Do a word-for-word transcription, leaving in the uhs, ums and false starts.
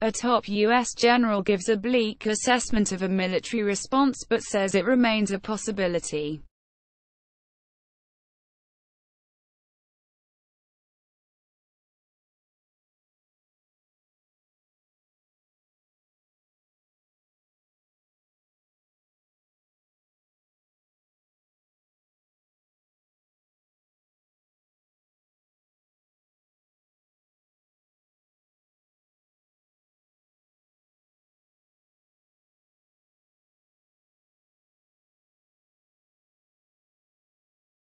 A top U S general gives a bleak assessment of a military response, but says it remains a possibility.